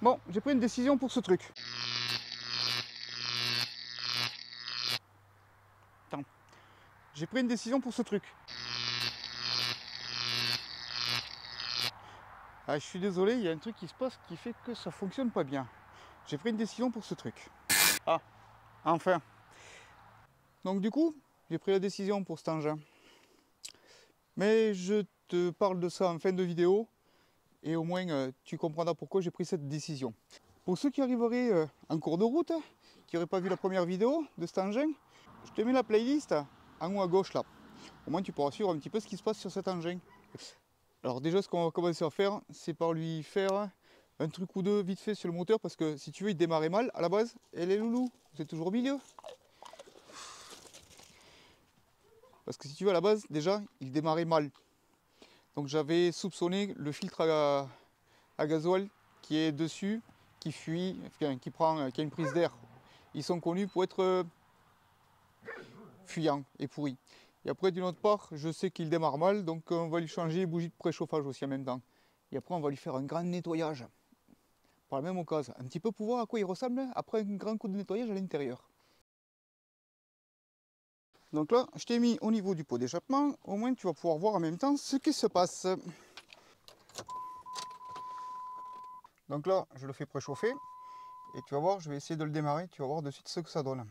Bon, j'ai pris une décision pour ce truc. Attends. J'ai pris une décision pour ce truc. Ah, je suis désolé, il y a un truc qui se passe qui fait que ça fonctionne pas bien. J'ai pris une décision pour ce truc. Ah, enfin. Donc du coup, j'ai pris la décision pour cet engin. Mais je te parle de ça en fin de vidéo. Et au moins, tu comprendras pourquoi j'ai pris cette décision. Pour ceux qui arriveraient en cours de route, qui n'auraient pas vu la première vidéo de cet engin, je te mets la playlist en haut à gauche là. Au moins tu pourras suivre un petit peu ce qui se passe sur cet engin. Alors déjà ce qu'on va commencer à faire, c'est par lui faire un truc ou deux vite fait sur le moteur, parce que si tu veux il démarrait mal à la base. Et les loulous, vous êtes toujours au milieu. Parce que si tu veux à la base, déjà il démarrait mal. Donc j'avais soupçonné le filtre à gasoil qui est dessus, qui fuit, qui a une prise d'air. Ils sont connus pour être fuyants et pourris. Et après d'une autre part, je sais qu'il démarre mal, donc on va lui changer les bougies de préchauffage aussi en même temps. Et après on va lui faire un grand nettoyage. Par la même occasion, un petit peu pour voir à quoi il ressemble après un grand coup de nettoyage à l'intérieur. Donc là, je t'ai mis au niveau du pot d'échappement, au moins tu vas pouvoir voir en même temps ce qui se passe. Donc là, je le fais préchauffer, et tu vas voir, je vais essayer de le démarrer, tu vas voir de suite ce que ça donne.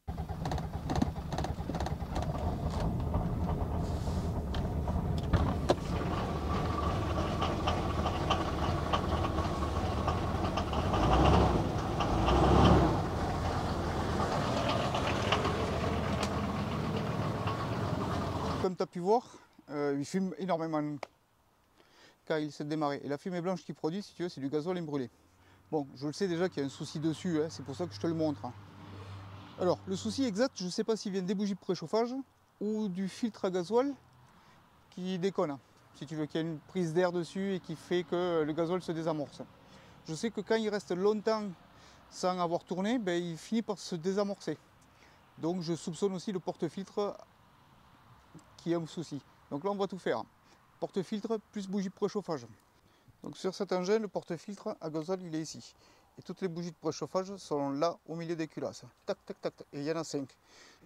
Comme tu as pu voir, il fume énormément quand il s'est démarré. Et la fumée blanche qu'il produit, si tu veux, c'est du gasoil brûlé. Bon, je le sais déjà qu'il y a un souci dessus, hein, c'est pour ça que je te le montre. Alors, le souci exact, je ne sais pas s'il vient des bougies de préchauffage ou du filtre à gasoil qui déconne. Si tu veux, qu'il y a une prise d'air dessus et qui fait que le gasoil se désamorce. Je sais que quand il reste longtemps sans avoir tourné, ben, il finit par se désamorcer. Donc je soupçonne aussi le porte-filtre qui a un souci. Donc là, on va tout faire. Porte-filtre plus bougie de préchauffage. Donc sur cet engin, le porte-filtre à gasoil, il est ici. Et toutes les bougies de préchauffage sont là au milieu des culasses. Tac, tac, tac, tac. Et il y en a 5.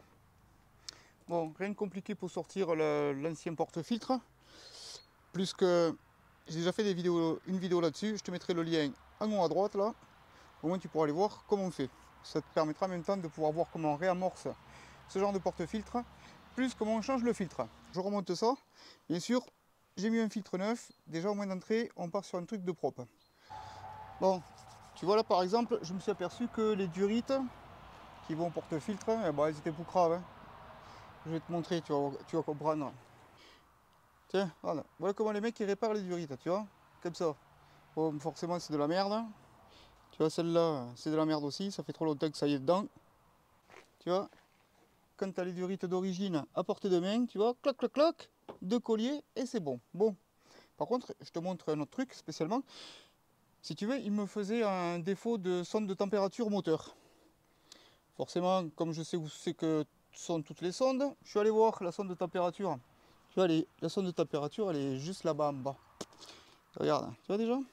Bon, rien de compliqué pour sortir l'ancien porte-filtre. Plus que j'ai déjà fait une vidéo là-dessus. Je te mettrai le lien en haut à droite là. Au moins tu pourras aller voir comment on fait. Ça te permettra en même temps de pouvoir voir comment on réamorce ce genre de porte-filtre. Plus comment on change le filtre. Je remonte ça. Bien sûr, j'ai mis un filtre neuf. Déjà au moins d'entrée, on part sur un truc de propre. Bon, tu vois là par exemple, je me suis aperçu que les durites qui vont au porte-filtre, eh ben, elles étaient pour craves. Hein. Je vais te montrer, tu vas comprendre. Tiens, voilà. Voilà comment les mecs ils réparent les durites, tu vois. Comme ça. Bon, forcément c'est de la merde. Tu vois, celle-là, c'est de la merde aussi. Ça fait trop longtemps que ça y est dedans. Tu vois, quand tu as les durites d'origine à portée de main, tu vois, clac, clac, clac, deux colliers et c'est bon. Bon. Par contre, je te montre un autre truc spécialement. Si tu veux, il me faisait un défaut de sonde de température moteur. Forcément, comme je sais où c'est que sont toutes les sondes, je suis allé voir la sonde de température. Tu vois, la sonde de température, elle est juste là-bas en bas. Regarde, tu vois déjà?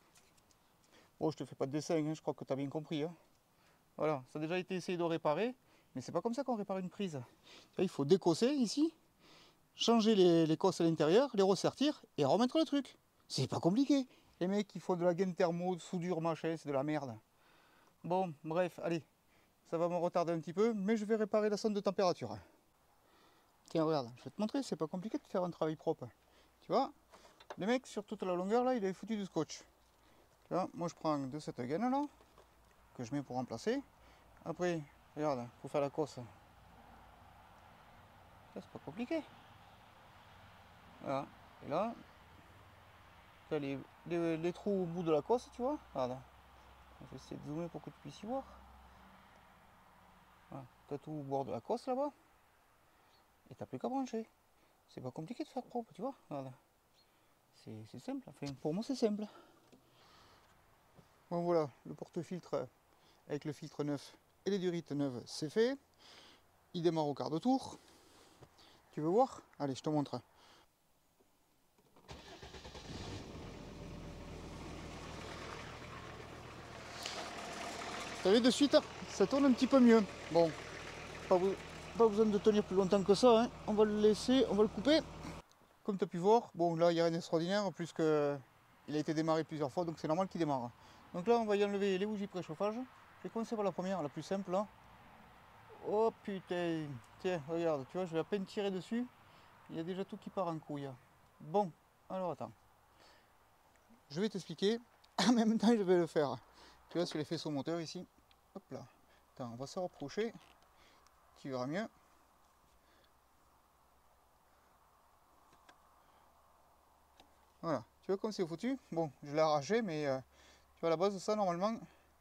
Bon, je te fais pas de dessin, hein, je crois que tu as bien compris. Hein. Voilà, ça a déjà été essayé de réparer, mais c'est pas comme ça qu'on répare une prise. Tu vois, il faut décosser ici, changer les cosses à l'intérieur, les ressertir et remettre le truc. C'est pas compliqué. Les mecs qui font de la gaine thermo, de soudure, machin, c'est de la merde. Bon, bref, allez. Ça va me retarder un petit peu, mais je vais réparer la sonde de température. Tiens, regarde, je vais te montrer, c'est pas compliqué de faire un travail propre. Tu vois, le mec, sur toute la longueur, là, il avait foutu du scotch. Tu vois, moi, je prends de cette gaine, là, que je mets pour remplacer. Après, regarde, pour faire la cosse. C'est pas compliqué. Voilà. Et là, tu as les trous au bout de la cosse, tu vois. Regarde. Je vais essayer de zoomer pour que tu puisses y voir. Voilà. Tu as tout au bord de la cosse, là-bas. Et t'as plus qu'à brancher. C'est pas compliqué de faire propre, tu vois. Regarde. C'est simple. Enfin, pour moi, c'est simple. Bon, voilà, le porte-filtre avec le filtre neuf et les durites neuves, c'est fait. Il démarre au quart de tour. Tu veux voir? Allez, je te montre. Vous savez, de suite, ça tourne un petit peu mieux. Bon, pas, pas besoin de tenir plus longtemps que ça, hein. On va le laisser, on va le couper. Comme tu as pu voir, bon là il n'y a rien d'extraordinaire, plus que il a été démarré plusieurs fois, donc c'est normal qu'il démarre. Donc là on va y enlever les bougies préchauffage. Je vais commencer par la première, la plus simple là. Oh putain, tiens, regarde, tu vois, je vais à peine tirer dessus, il y a déjà tout qui part en couille. Bon, alors attends. Je vais t'expliquer, en même temps je vais le faire. Tu vois, sur les faisceaux moteurs ici, hop là. Attends, on va se rapprocher, tu verras mieux. Voilà, tu vois comme c'est foutu. Bon, je l'ai arraché, mais tu vois, à la base de ça, normalement,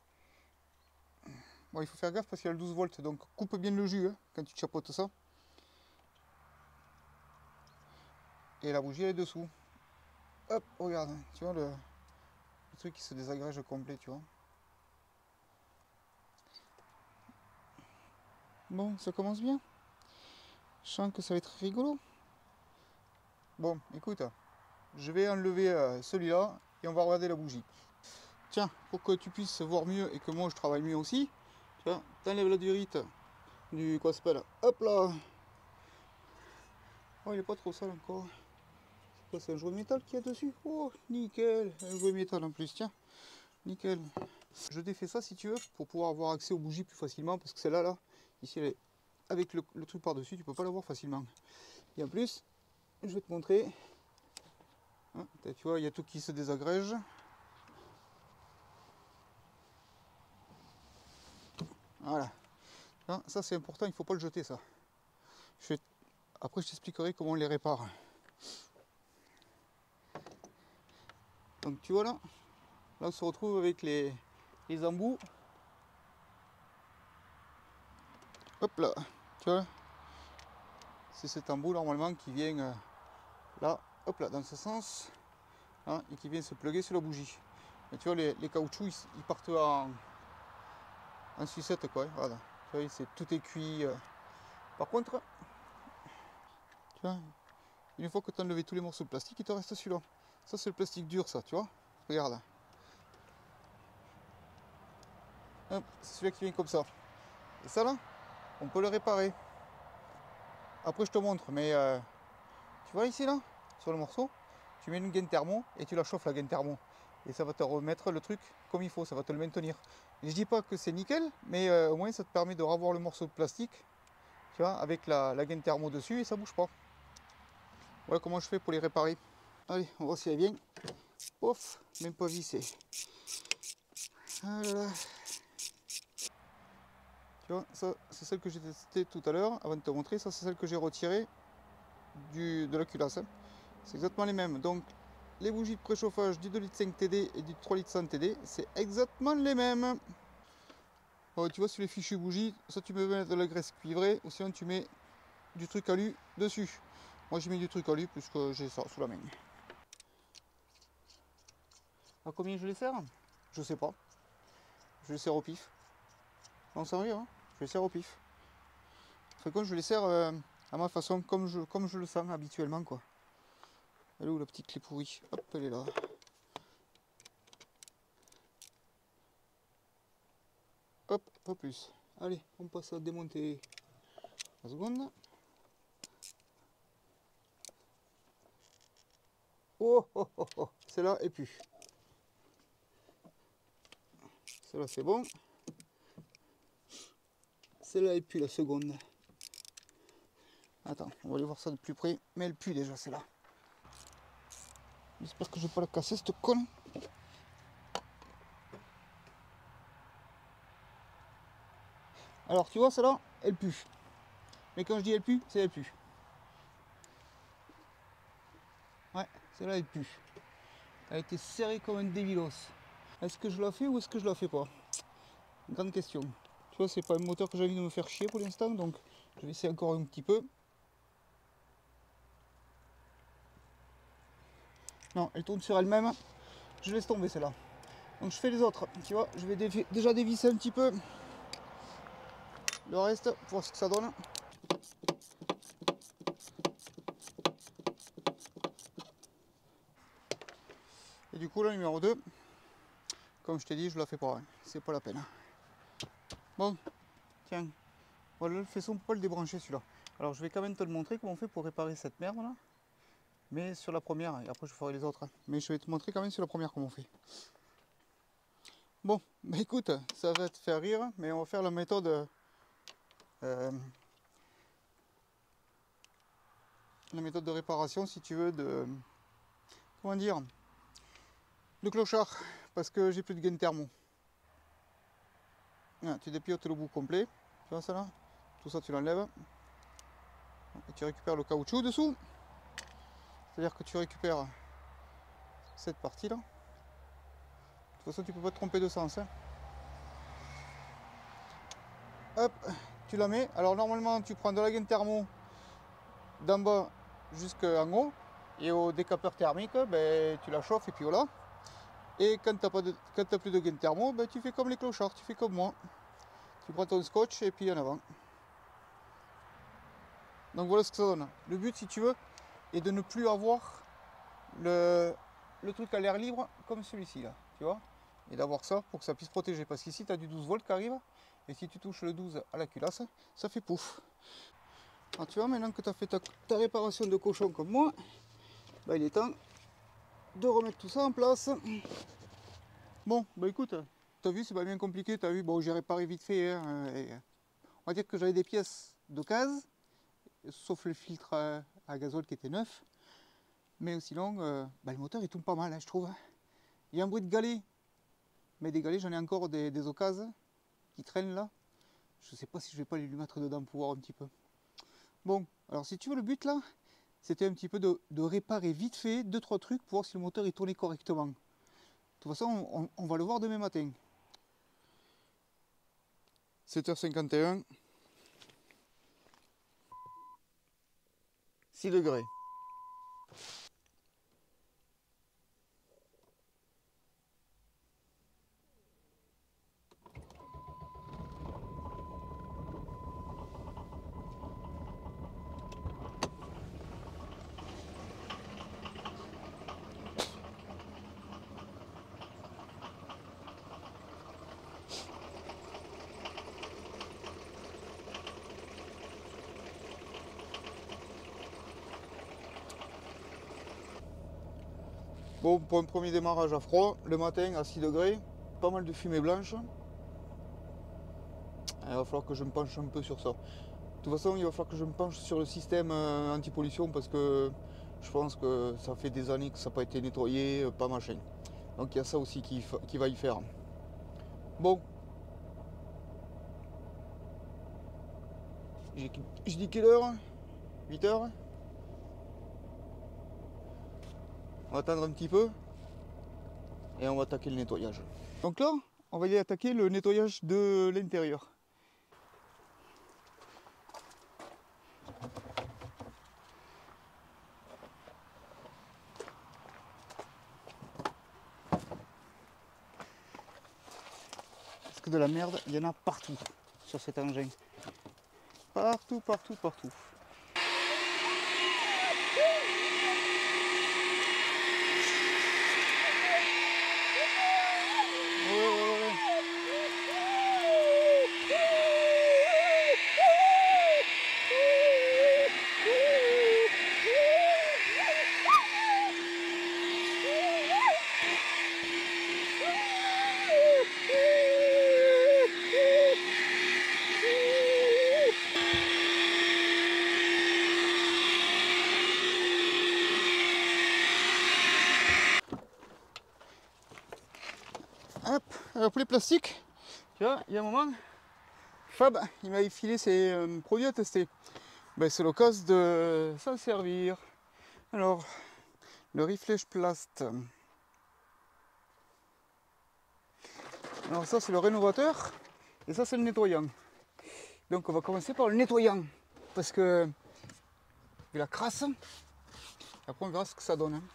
bon, il faut faire gaffe parce qu'il y a le 12 volts, donc coupe bien le jus hein, quand tu chapeautes ça. Et la bougie elle est dessous. Hop, regarde, tu vois le truc qui se désagrège complet, tu vois. Bon, ça commence bien. Je sens que ça va être rigolo. Bon, écoute, je vais enlever celui-là et on va regarder la bougie. Tiens, pour que tu puisses voir mieux et que moi je travaille mieux aussi, tu vois, t'enlèves la durite du quoi s'appelle. Hop là. Oh, il est pas trop sale encore. C'est un jouet métal qu'il y a dessus. Oh, nickel. Un jouet métal en plus, tiens. Nickel. Je défais ça si tu veux pour pouvoir avoir accès aux bougies plus facilement parce que celle-là, là, ici, elle est avec le truc par-dessus, tu peux pas l'avoir facilement. Et en plus, je vais te montrer. Hein, tu vois, il y a tout qui se désagrège. Voilà. Hein, ça, c'est important, il faut pas le jeter, ça. Après, je t'expliquerai comment on les répare. Donc, tu vois là, là, on se retrouve avec les embouts. Hop là, tu vois, c'est cet embout normalement qui vient là, hop là, dans ce sens, hein, et qui vient se plugger sur la bougie. Et tu vois, les caoutchoucs, ils partent en sucette, quoi. Voilà, tu vois, tout est cuit. Par contre, tu vois, une fois que tu as enlevé tous les morceaux de plastique, il te reste celui-là. Ça, c'est le plastique dur, ça, tu vois. Regarde. C'est celui-là qui vient comme ça. Et ça, là, on peut le réparer. Après, je te montre, mais tu vois ici, là, sur le morceau, tu mets une gaine thermo et tu la chauffes, la gaine thermo. Et ça va te remettre le truc comme il faut, ça va te le maintenir. Et je dis pas que c'est nickel, mais au moins ça te permet de revoir le morceau de plastique, tu vois, avec la gaine thermo dessus et ça bouge pas. Voilà comment je fais pour les réparer. Allez, on va voir si elle vient. Pof, même pas vissé. Ah là là. Tu vois, ça c'est celle que j'ai testée tout à l'heure, avant de te montrer. Ça c'est celle que j'ai retirée de la culasse. Hein. C'est exactement les mêmes. Donc les bougies de préchauffage du 2,5 litres TD et du 3 litres 100 TD, c'est exactement les mêmes. Alors, tu vois, sur les fichues bougies, soit tu peux mettre de la graisse cuivrée, ou sinon tu mets du truc alu dessus. Moi j'ai mis du truc alu puisque j'ai ça sous la main. À combien je les sers? Je sais pas. Je les sers au pif. Non, sérieux, hein, je les sers au pif. C'est comme je les sers à ma façon, comme je le sens habituellement, quoi. Elle est où la petite clé pourrie? Hop, elle est là. Hop, pas plus. Allez, on passe à démonter la seconde. Oh, oh, oh, oh. Celle-là est plus. Celle-là c'est bon. Celle-là est plus la seconde. Attends, on va aller voir ça de plus près. Mais elle pue déjà celle-là. J'espère que je vais pas la casser cette conne. Alors tu vois celle-là, elle pue. Mais quand je dis elle pue, c'est elle pue. Ouais, celle-là elle pue. Elle a été serrée comme un débilos. Est-ce que je la fais ou est-ce que je la fais pas? Grande question. Tu vois, c'est pas un moteur que j'ai envie de me faire chier pour l'instant, donc je vais essayer encore un petit peu. Non, elle tourne sur elle-même. Je laisse tomber celle-là. Donc je fais les autres. Tu vois, je vais déjà dévisser un petit peu le reste pour voir ce que ça donne. Et du coup, la numéro 2, comme je t'ai dit, je la fais pas. Hein. C'est pas la peine. Bon, tiens, voilà le faisceau, on peut pas le débrancher celui-là. Alors je vais quand même te le montrer comment on fait pour réparer cette merde là. Mais sur la première, et après je ferai les autres. Mais je vais te montrer quand même sur la première comment on fait. Bon, bah écoute, ça va te faire rire, mais on va faire la méthode de réparation, si tu veux, de, comment dire, de clochard, parce que j'ai plus de gain thermo. Ah, tu dépiotes le bout complet, tu vois ça là, tout ça tu l'enlèves, et tu récupères le caoutchouc dessous, c'est-à-dire que tu récupères cette partie là. De toute façon tu peux pas te tromper de sens, hein. Hop, tu la mets, alors normalement tu prends de la gaine thermo d'en bas jusqu'en haut, et au décapeur thermique, ben, tu la chauffes et puis voilà. Et quand tu n'as plus de gaine thermo, ben, tu fais comme les clochards, tu fais comme moi. Tu prends ton scotch et puis en avant. Donc voilà ce que ça donne. Le but, si tu veux, est de ne plus avoir le truc à l'air libre comme celui-ci là, tu vois. Et d'avoir ça pour que ça puisse protéger. Parce qu'ici, tu as du 12 volts qui arrive. Et si tu touches le 12 à la culasse, ça fait pouf. Alors tu vois, maintenant que tu as fait ta réparation de cochon comme moi, ben, il est temps de remettre tout ça en place. Bon, bah écoute, t'as vu, c'est pas bien compliqué, t'as vu, bon, j'ai réparé vite fait, hein, on va dire que j'avais des pièces d'occasion, sauf le filtre à gazole qui était neuf, mais sinon, bah, le moteur il tourne pas mal, hein, je trouve. Il y a un bruit de galet, mais des galets, j'en ai encore des occasions qui traînent là. Je sais pas si je vais pas les lui mettre dedans pour voir un petit peu. Bon, alors si tu veux, le but là, c'était un petit peu de réparer vite fait 2-3 trucs pour voir si le moteur il tournait correctement. De toute façon, on va le voir demain matin. 7h51, 6 degrés. Bon, pour un premier démarrage à froid, le matin à 6 degrés, pas mal de fumée blanche. Il va falloir que je me penche un peu sur ça. De toute façon, il va falloir que je me penche sur le système anti-pollution parce que je pense que ça fait des années que ça n'a pas été nettoyé, pas machin. Donc il y a ça aussi qui va y faire. Bon, je dis quelle heure? 8h. On va attendre un petit peu et on va attaquer le nettoyage. Donc là, on va y attaquer le nettoyage de l'intérieur. Parce que de la merde, il y en a partout sur cet engin. Partout, partout, partout. Hop, alors pour les plastiques, tu vois, il y a un moment, Fab, il m'a filé ses produits à tester. Ben, c'est l'occasion de s'en servir. Alors, le Reflex Plast. Alors ça, c'est le rénovateur. Et ça, c'est le nettoyant. Donc, on va commencer par le nettoyant. Parce que, vu la crasse, après on verra ce que ça donne.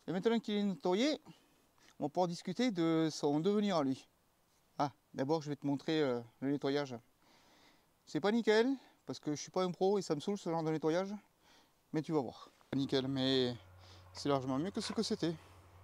Et maintenant qu'il est nettoyé, on va pouvoir discuter de son devenir à lui. Ah, d'abord je vais te montrer le nettoyage. C'est pas nickel, parce que je suis pas un pro et ça me saoule ce genre de nettoyage. Mais tu vas voir. Pas nickel, mais c'est largement mieux que ce que c'était.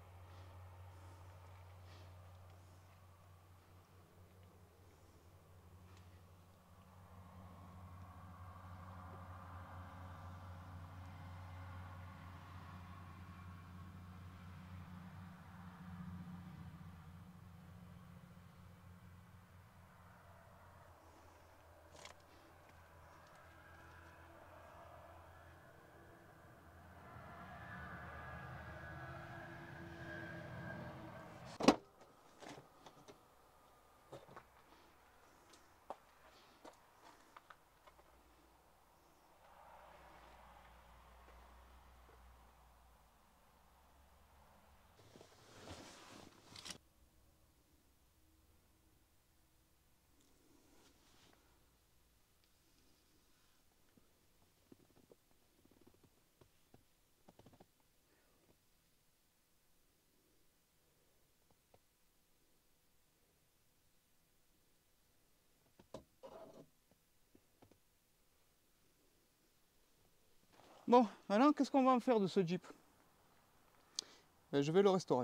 Bon, maintenant qu'est-ce qu'on va en faire de ce Jeep? Ben, je vais le restaurer.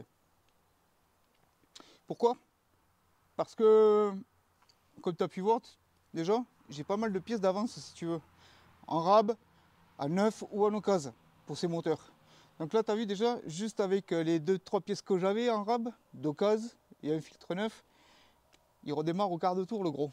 Pourquoi? Parce que, comme tu as pu voir, déjà, j'ai pas mal de pièces d'avance si tu veux. En rab, à neuf ou en occasion, pour ces moteurs. Donc là, tu as vu déjà, juste avec les 2-3 pièces que j'avais en rab, d'occasion et un filtre neuf, il redémarre au quart de tour le gros.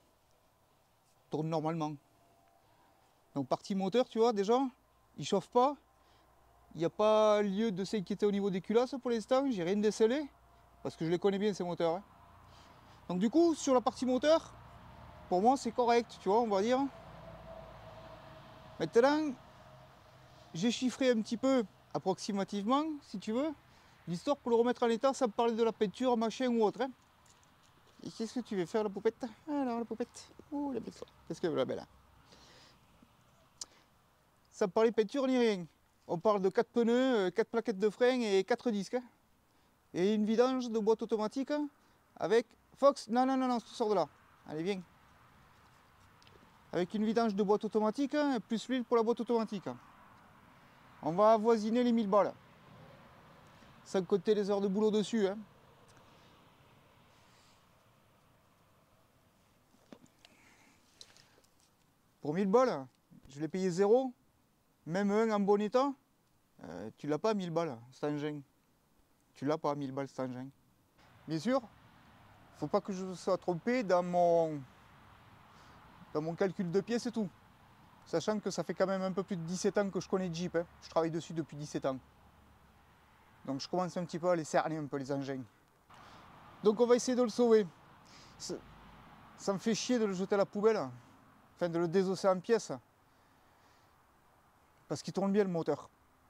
Tourne normalement. Donc partie moteur, tu vois, déjà, il chauffe pas. Il n'y a pas lieu de s'inquiéter au niveau des culasses pour l'instant, j'ai rien décelé, parce que je les connais bien ces moteurs. Hein. Donc du coup, sur la partie moteur, pour moi c'est correct, tu vois, on va dire. Maintenant, j'ai chiffré un petit peu, approximativement, si tu veux, l'histoire pour le remettre en état, ça me parlait de la peinture, machin ou autre. Hein. Et qu'est-ce que tu veux faire la poupette? Alors la poupette, oh la belle fois, qu'est-ce que la belle là? Ça me parlait peinture ni rien. On parle de 4 pneus, 4 plaquettes de frein et 4 disques. Hein. Et une vidange de boîte automatique avec Fox. Non, non, non, non, tu sors de là. Allez, viens. Avec une vidange de boîte automatique plus l'huile pour la boîte automatique. On va avoisiner les 1000 balles. Sans compter les heures de boulot dessus. Hein. Pour 1000 balles, je l'ai payé 0. Même un en bon état. Tu l'as pas 1000 balles, cet engin. Tu l'as pas 1000 balles, cet engin. Bien sûr, faut pas que je sois trompé dans mon calcul de pièces et tout. Sachant que ça fait quand même un peu plus de 17 ans que je connais Jeep. Hein. Je travaille dessus depuis 17 ans. Donc je commence un petit peu à les cerner un peu les engins. Donc on va essayer de le sauver. Ça me fait chier de le jeter à la poubelle. Enfin de le désosser en pièces. Parce qu'il tourne bien le moteur.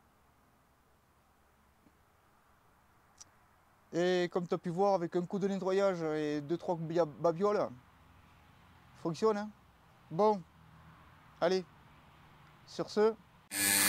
Et comme tu as pu voir avec un coup de nettoyage et 2-3 babioles, fonctionne. Hein. Bon, allez, sur ce...